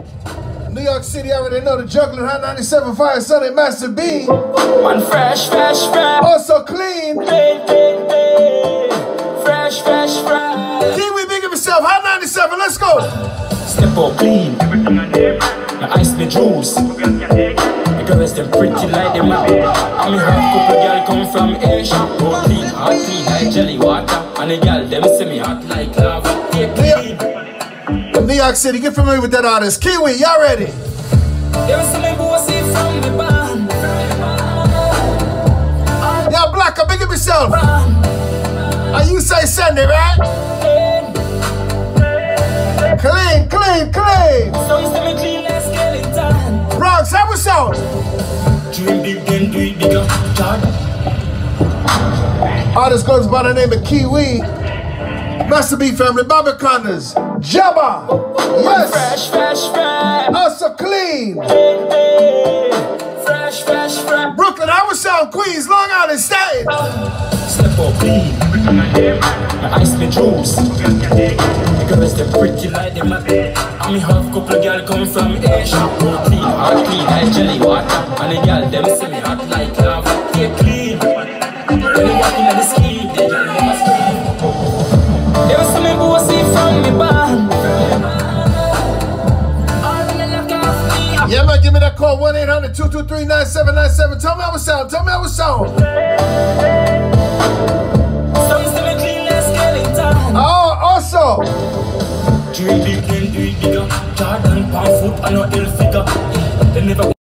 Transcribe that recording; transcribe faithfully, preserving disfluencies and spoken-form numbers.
New York City, I already know the juggling Hot ninety-seven Fire Sunday Master B. One fresh, fresh, fresh. Also clean. Hey, hey, hey. Fresh, fresh, fresh. Kiwi, big of himself. Hot ninety-seven, let's go. Step up clean. Now ice me juice. The girls them pretty like them out. And me have couple girl come from Asia. Oh clean, hot clean like jelly water. And the girl them say me hot like lava. Hey, clean. New York City, get familiar with that artist. Kiwi, y'all ready? Y'all black, up, big up yourself. And you say Sunday, right? Clean, clean, clean. Bronx, how we sound? Artist goes by the name of Kiwi. Master B family, Bobby Konders, Jabba, yes, fresh, fresh, fresh, also clean, hey, hey. Fresh, fresh, fresh, Brooklyn, I was sound Queens, Long Island State. Step up clean, my ice me juice. The girls they pretty like them at and me have couple girl come from Asia. Oh clean, hot clean like jelly water. And the girl them say me hot like lava. They clean, when they walk in the scheme, they girl them a scream. They was some bossy from me band. Yeah man, give me that call, one eight hundred, two two three, nine seven nine seven. Tell me how it sound, tell me how it sound. Some say me clean like skeleton. Oh, also Dream big, then do it bigger. Jordan, pound foot, and no ill figure. They never